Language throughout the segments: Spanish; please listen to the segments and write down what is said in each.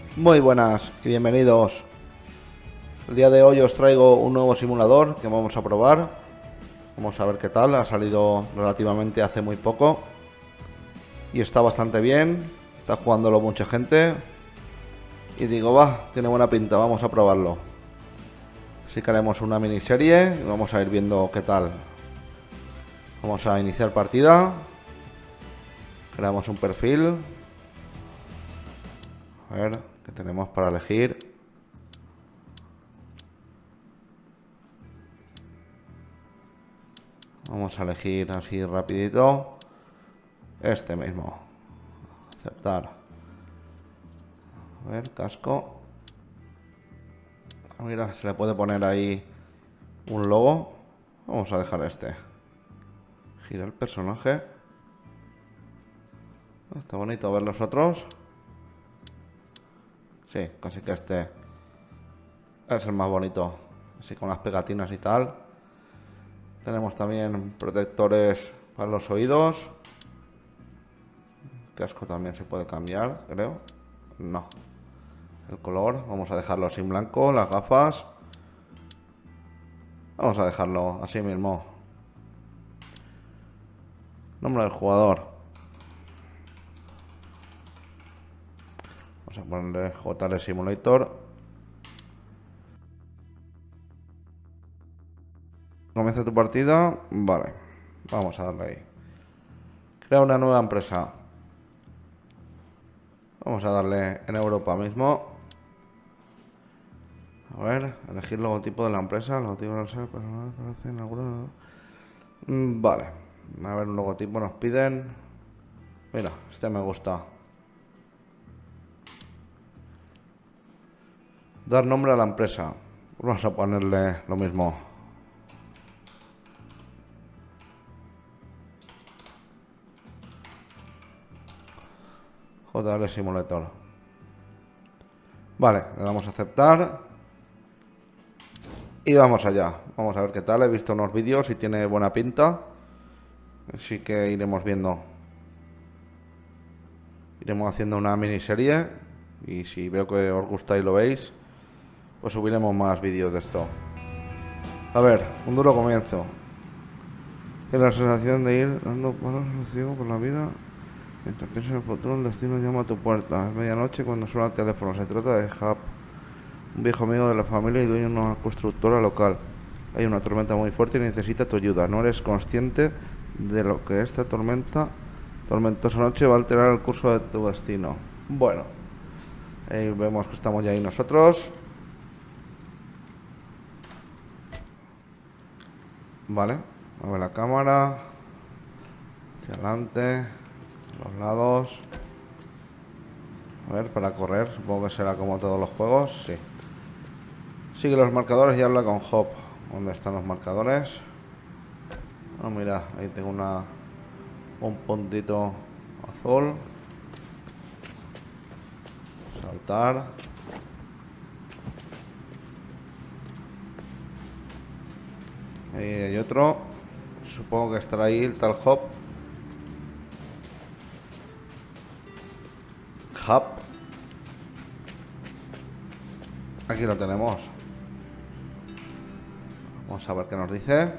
Muy buenas y bienvenidos. El día de hoy os traigo un nuevo simulador que vamos a probar. Vamos a ver qué tal. Ha salido relativamente hace muy poco y está bastante bien. Está jugándolo mucha gente y digo, va, tiene buena pinta, vamos a probarlo. Así que haremos una miniserie y vamos a ir viendo qué tal. Vamos a iniciar partida. Creamos un perfil. A ver qué tenemos para elegir. Vamos a elegir así rapidito. Este mismo. Aceptar. A ver, casco. Mira, se le puede poner ahí un logo. Vamos a dejar este. Gira el personaje. Está bonito ver los otros. Sí, casi que este es el más bonito. Así con las pegatinas y tal. Tenemos también protectores para los oídos. El casco también se puede cambiar, creo. No. El color, vamos a dejarlo sin blanco. Las gafas. Vamos a dejarlo así mismo. Nombre del jugador. Vamos a ponerle JL Simulator. Comienza tu partida. Vale. Vamos a darle ahí. Crea una nueva empresa. Vamos a darle en Europa mismo. A ver, elegir logotipo de la empresa. Logotipo no sé, pero no aparecen algunos. Vale. A ver, un logotipo nos piden. Mira, este me gusta. Dar nombre a la empresa. Vamos a ponerle lo mismo. JL Simulator. Vale, le damos a aceptar. Y vamos allá. Vamos a ver qué tal. He visto unos vídeos y tiene buena pinta. Así que iremos viendo. Iremos haciendo una miniserie. Y si veo que os gusta y lo veis, pues subiremos más vídeos de esto. A ver, un duro comienzo. Es la sensación de ir dando palos ciego por la vida. Mientras piensas en el futuro, el destino llama a tu puerta. Es medianoche cuando suena el teléfono. Se trata de Hub, un viejo amigo de la familia y dueño de una constructora local. Hay una tormenta muy fuerte y necesita tu ayuda. No eres consciente de lo que esta tormentosa noche va a alterar el curso de tu destino. Bueno, ahí vemos que estamos ya ahí nosotros. Vale, mueve la cámara hacia adelante, a los lados. A ver, para correr, supongo que será como todos los juegos, sí. Sigue los marcadores y habla con Hop. ¿Dónde están los marcadores? Ah, mira, ahí tengo un puntito azul. Saltar. Ahí hay otro. Supongo que estará ahí el tal Hop. Hub. Aquí lo tenemos. Vamos a ver qué nos dice.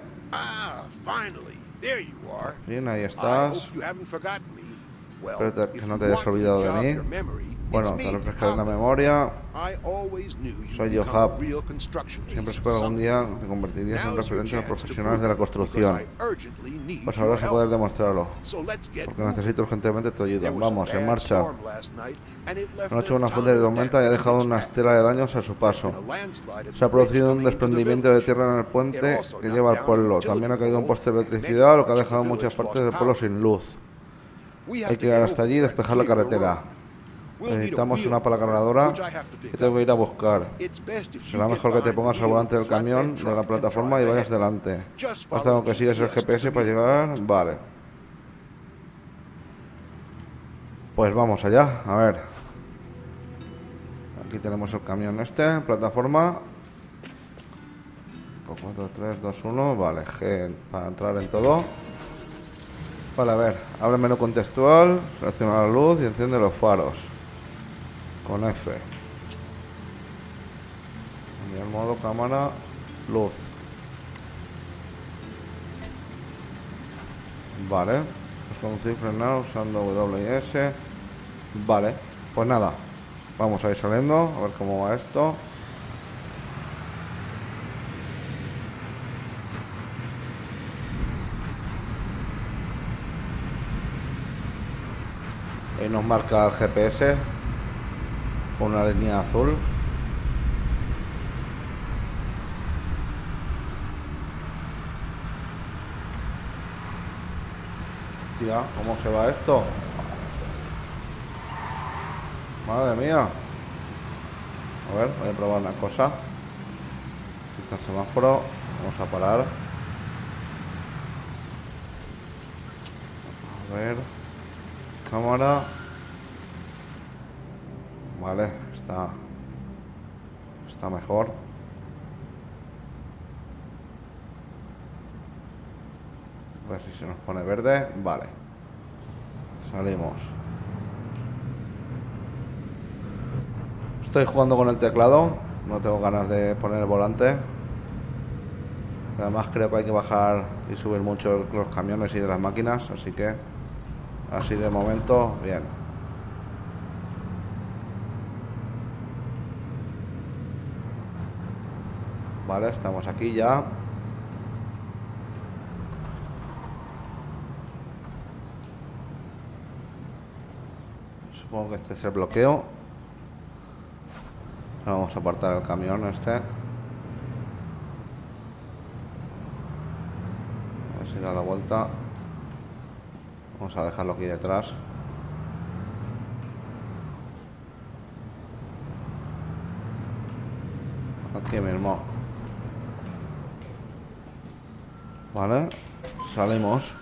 Bien, ahí estás. Espero que no te hayas olvidado de mí. Bueno, te refrescaré la memoria. Soy yo, Hub. Siempre espero que algún día te convertirías en referente a los profesionales de la construcción. Pues ahora vas a poder demostrarlo. Porque necesito urgentemente tu ayuda. Vamos, en marcha. Anoche una fuerte de tormenta y ha dejado una estela de daños a su paso. Se ha producido un desprendimiento de tierra en el puente que lleva al pueblo. También ha caído un poste de electricidad, lo que ha dejado muchas partes del pueblo sin luz. Hay que llegar hasta allí y despejar la carretera. Necesitamos una pala cargadora que tengo que ir a buscar. Será mejor que te pongas al volante del camión de la plataforma y vayas delante. Basta con que sigues el GPS para llegar. Vale. Pues vamos allá, a ver. Aquí tenemos el camión este, plataforma. 4, 3, 2, 1. Vale, G para entrar en todo. Vale, a ver, abre el menú contextual, selecciona la luz y enciende los faros. Con F. Cambiar modo cámara, luz. Vale. Conducir, frenar usando W y S. Vale. Pues nada. Vamos a ir saliendo. A ver cómo va esto. Ahí nos marca el GPS con una línea azul. Tía, ¿cómo se va esto? Madre mía. A ver, voy a probar una cosa. Aquí está el semáforo. Vamos a parar. A ver. Cámara. Vale, está mejor. A ver si se nos pone verde. Vale. Salimos. Estoy jugando con el teclado. No tengo ganas de poner el volante. Además creo que hay que bajar y subir mucho los camiones y de las máquinas. Así que así de momento, bien. Vale, estamos aquí ya. Supongo que este es el bloqueo. Ahora vamos a apartar el camión este. A ver si da la vuelta. Vamos a dejarlo aquí detrás. Aquí mismo. Vale, salimos.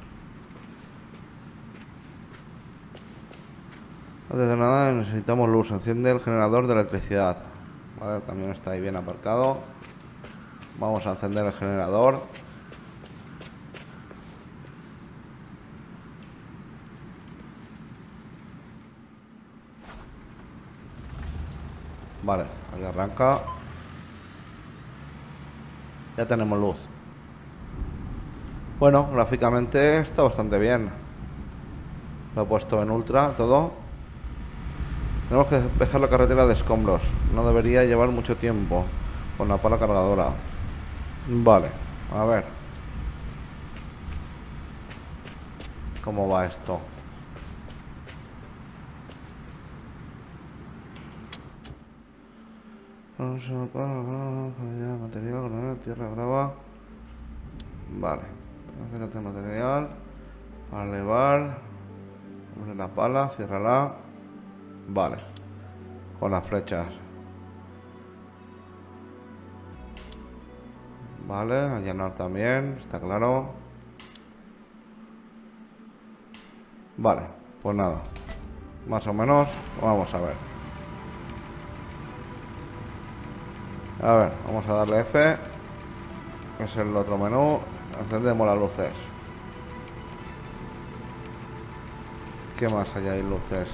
Antes de nada necesitamos luz. Enciende el generador de electricidad. Vale, el camión está ahí bien aparcado. Vamos a encender el generador. Vale, ahí arranca. Ya tenemos luz. Bueno, gráficamente está bastante bien. Lo he puesto en ultra todo. Tenemos que despejar la carretera de escombros. No debería llevar mucho tiempo con la pala cargadora. Vale, a ver cómo va esto. Material, granada, tierra, grava. Vale, acércate material para elevar. Abre la pala, ciérrala. Vale, con las flechas. Vale, allanar también, está claro. Vale, pues nada, más o menos, vamos a ver. A ver, vamos a darle F, que es el otro menú. Encendemos las luces. ¿Qué más hay ahí? Luces.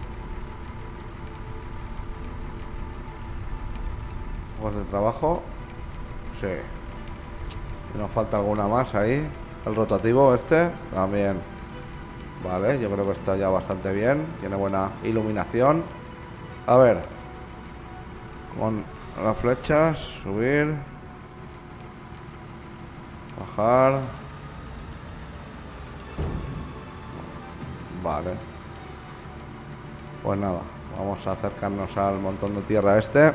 Juegos de trabajo. Sí. Y nos falta alguna más ahí. El rotativo este también. Vale, yo creo que está ya bastante bien. Tiene buena iluminación. A ver. Con las flechas. Subir. Bajar. Vale. Pues nada. Vamos a acercarnos al montón de tierra este.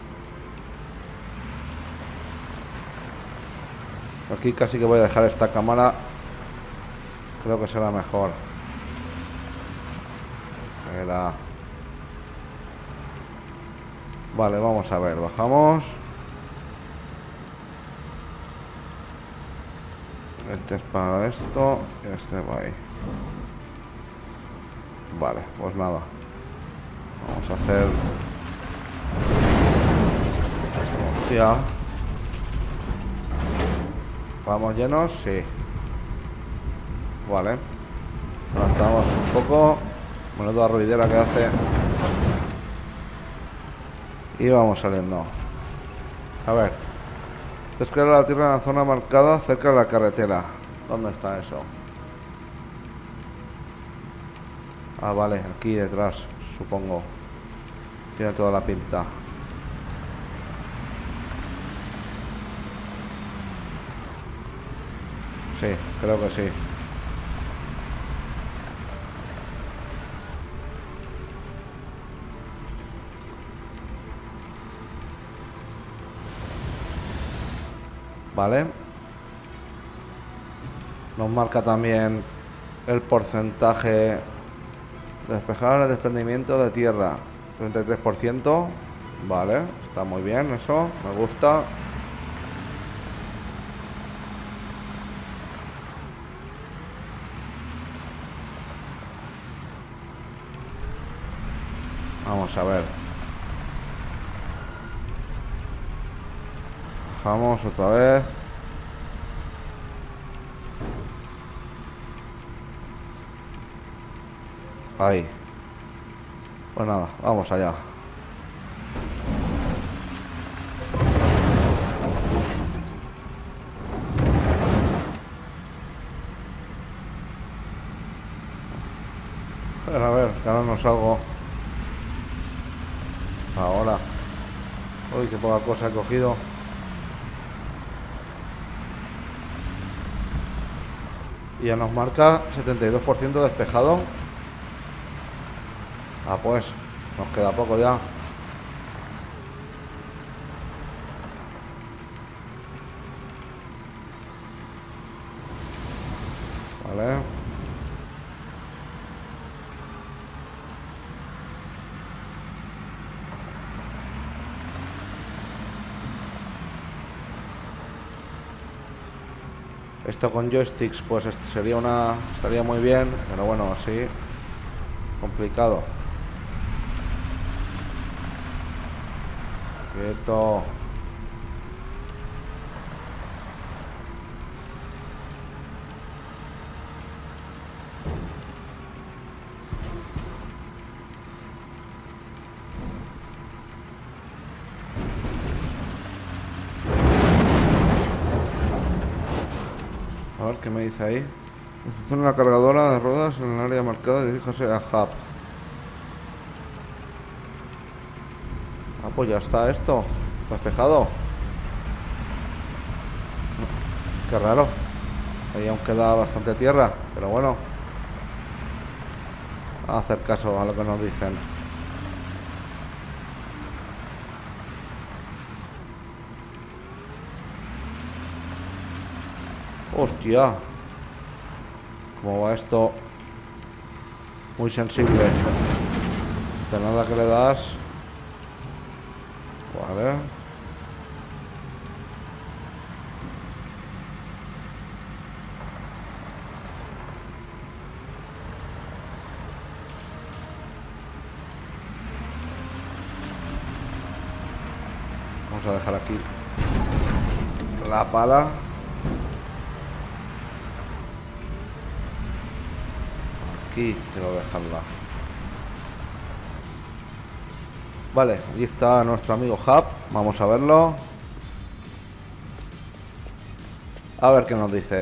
Aquí casi que voy a dejar esta cámara. Creo que será mejor. Vale, vamos a ver. Bajamos. Este es para esto. Y este va ahí. Vale, pues nada. Vamos a hacer... Hostia. ¿Vamos llenos? Sí. Vale. Levantamos un poco. Menuda ruidera que hace. Y vamos saliendo. A ver. Descarga la tierra en la zona marcada cerca de la carretera. ¿Dónde está eso? Ah, vale, aquí detrás, supongo. Tiene toda la pinta. Sí, creo que sí. Vale. Nos marca también el porcentaje de despejar el desprendimiento de tierra. 33%. Vale, está muy bien eso, me gusta. Vamos a ver. Bajamos otra vez. Ahí. Pues nada, vamos allá. A ver, que ahora no salgo. Ahora. Uy, qué poca cosa he cogido. Y ya nos marca 72% despejado. Ah, pues, nos queda poco ya. Vale. Esto con joysticks, pues estaría muy bien, pero bueno, así complicado. Quieto. A ver qué me dice ahí. Instrucción en la cargadora de ruedas en el área marcada, diríjase a Hub. Ah, pues ya está esto. Despejado. Qué raro. Ahí aún queda bastante tierra, pero bueno. A hacer caso a lo que nos dicen. Hostia. ¿Cómo va esto? Muy sensible. De nada que le das. Vale. Vamos a dejar aquí la pala. Aquí quiero dejarla. Vale, ahí está nuestro amigo Hub. Vamos a verlo. A ver qué nos dice.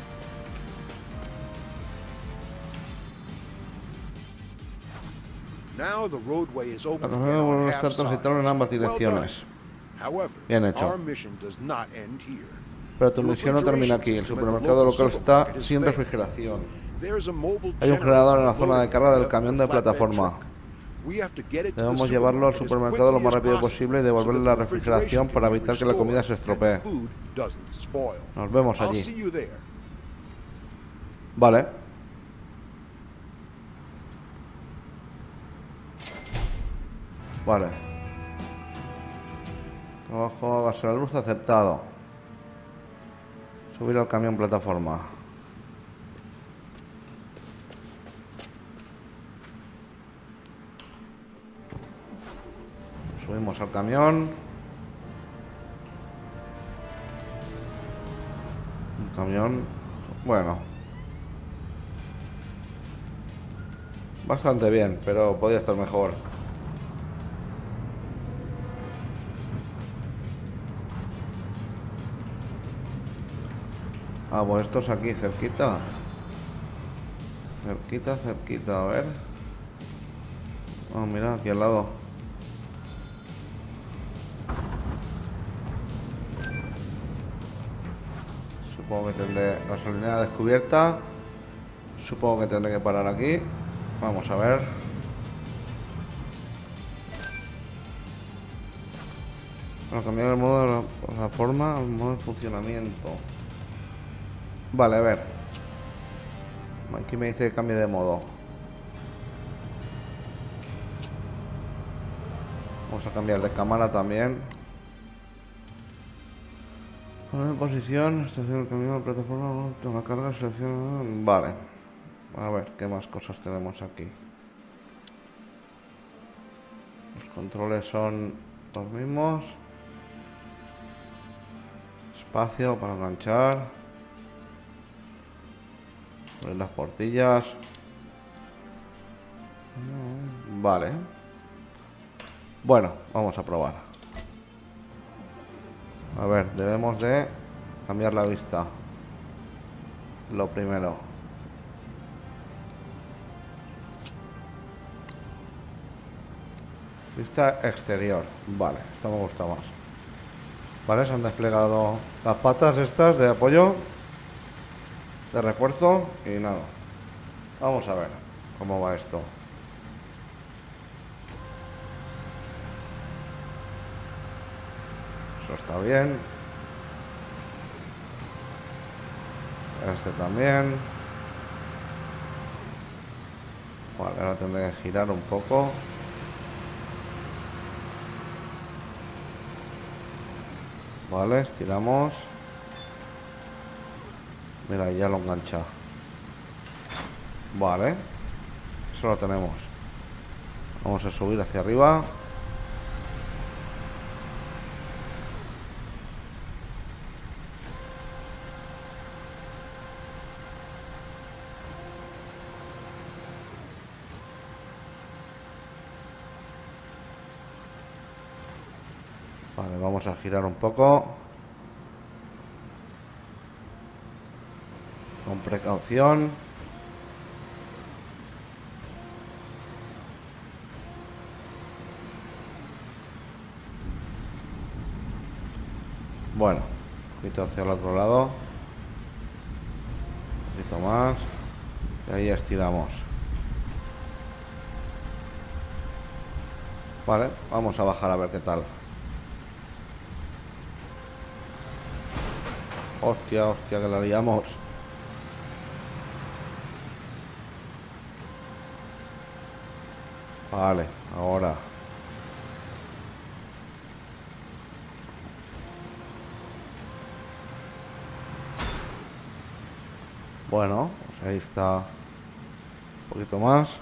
La carretera vuelve a estar transitable en ambas direcciones. Bien hecho. Pero tu misión no termina aquí. El supermercado local está sin refrigeración. Hay un generador en la zona de carga del camión de plataforma. Debemos llevarlo al supermercado lo más rápido posible y devolverle la refrigeración para evitar que la comida se estropee. Nos vemos allí. Vale. Vale. Trabajo, gasolina luz aceptado. Subir al camión plataforma. Subimos al camión. Un camión. Bueno. Bastante bien, pero podría estar mejor. Ah, pues esto es aquí, cerquita. Cerquita, cerquita, a ver. Oh, mira, aquí al lado. Supongo que tendré gasolinera descubierta. Supongo que tendré que parar aquí. Vamos a ver. Para cambiar el modo de la plataforma, el modo de funcionamiento. Vale, a ver. Aquí me dice que cambie de modo. Vamos a cambiar de cámara también. Poner en posición, estación de cambio de plataforma, toma carga, selección. Vale. A ver, ¿qué más cosas tenemos aquí? Los controles son los mismos. Espacio para enganchar. Poner las portillas. Vale. Bueno, vamos a probar. A ver, debemos de cambiar la vista. Lo primero. Vista exterior. Vale, esto me gusta más. Vale, se han desplegado las patas estas de apoyo, de refuerzo y nada. Vamos a ver cómo va esto. Eso está bien. Este también. Vale, ahora tendré que girar un poco. Vale, estiramos. Mira, ya lo engancha. Vale. Eso lo tenemos. Vamos a subir hacia arriba. Vale, vamos a girar un poco. Con precaución. Bueno, un poquito hacia el otro lado. Un poquito más. Y ahí estiramos. Vale, vamos a bajar a ver qué tal. Hostia, hostia, que la liamos. Vale, ahora. Bueno, pues ahí está. Un poquito más.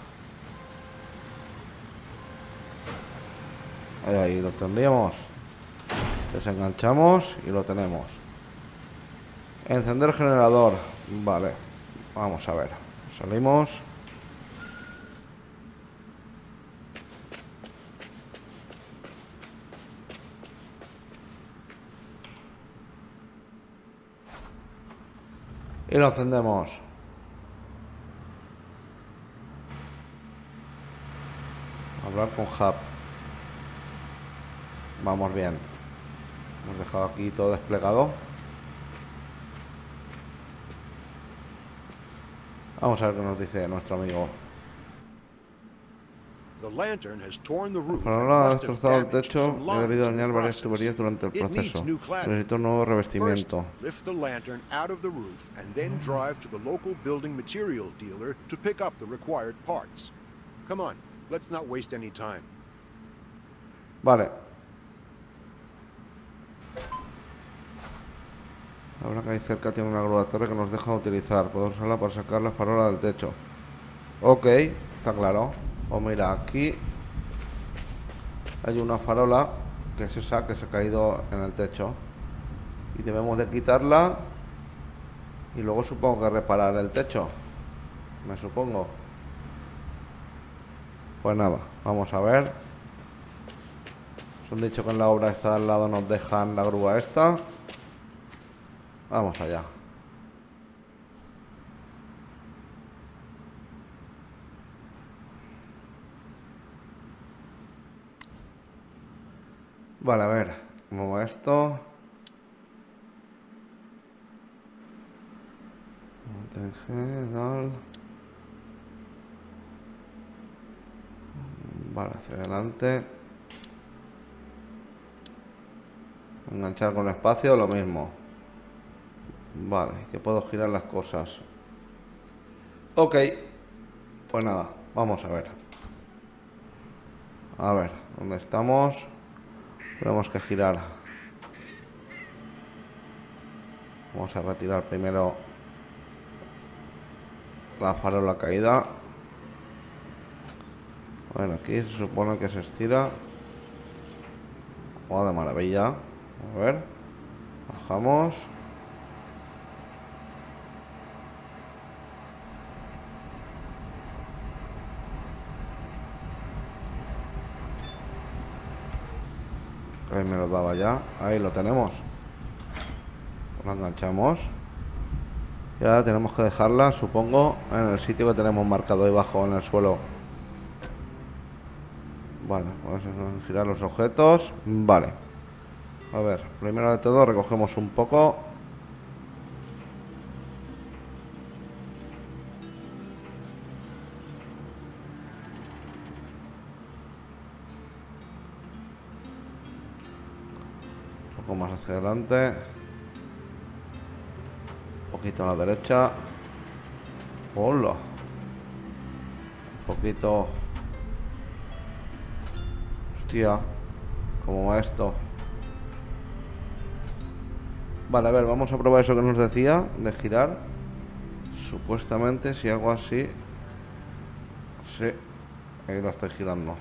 Ahí lo tendríamos. Desenganchamos y lo tenemos. Encender generador. Vale. Vamos a ver. Salimos. Y lo encendemos. Hablar con Hub. Vamos bien. Hemos dejado aquí todo desplegado. Vamos a ver qué nos dice nuestro amigo. El farola ha destrozado el techo y ha debido dañar varias tuberías durante el proceso. Necesito un nuevo revestimiento. Vale. Ahora que hay cerca tiene una grúa de torre que nos deja utilizar. Puedo usarla para sacar la farola del techo. Ok, está claro. Pues mira, aquí hay una farola que es esa que se ha caído en el techo. Y debemos de quitarla. Y luego supongo que reparar el techo. Me supongo. Pues nada, vamos a ver. Os han dicho que en la obra esta de al lado nos dejan la grúa esta. Vamos allá. Vale, a ver. Muevo esto. Vale, hacia adelante. Enganchar con espacio, lo mismo. Vale, que puedo girar las cosas. Ok. Pues nada, vamos a ver. A ver, ¿dónde estamos? Tenemos que girar. Vamos a retirar primero la farola caída. Bueno, aquí se supone que se estira. ¡Oh, de maravilla! A ver. Bajamos. Ahí me lo daba ya. Ahí lo tenemos. Lo enganchamos. Y ahora tenemos que dejarla, supongo, en el sitio que tenemos marcado ahí abajo en el suelo. Vale, vamos a girar los objetos. Vale. A ver, primero de todo recogemos un poco. Un poco más hacia adelante. Un poquito a la derecha. Hola. Un poquito. Hostia. ¿Cómo va esto? Vale, a ver, vamos a probar eso que nos decía de girar. Supuestamente si hago así. Sí. Ahí lo estoy girando.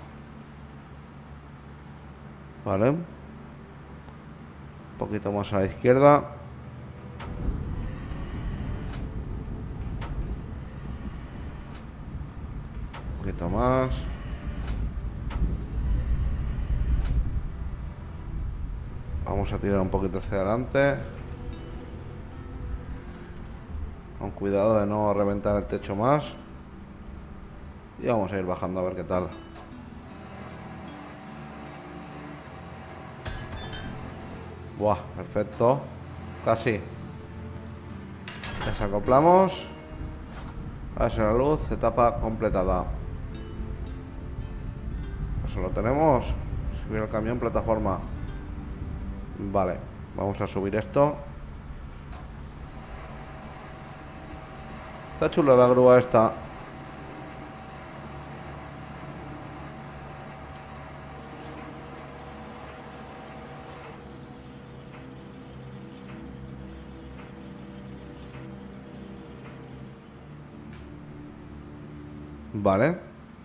Vale. Un poquito más a la izquierda. Un poquito más. Vamos a tirar un poquito hacia adelante. Con cuidado de no reventar el techo más. Y vamos a ir bajando a ver qué tal. Buah, perfecto. Casi. Desacoplamos. A ver si la luz, etapa completada. Eso lo tenemos. Subir el camión, plataforma. Vale, vamos a subir esto. Está chula la grúa esta. Vale.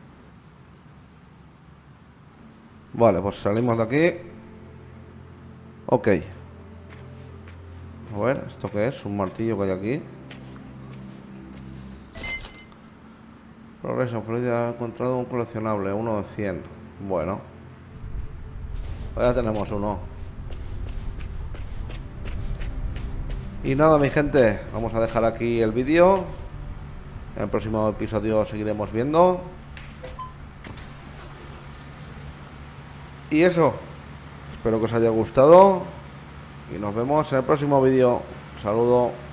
Vale, pues salimos de aquí. Ok. A ver, ¿esto qué es? Un martillo que hay aquí. Progreso, Florida ha encontrado un coleccionable, uno de 100. Bueno. Pues ya tenemos uno. Y nada, mi gente, vamos a dejar aquí el vídeo. En el próximo episodio seguiremos viendo. Y eso. Espero que os haya gustado. Y nos vemos en el próximo vídeo. Un saludo.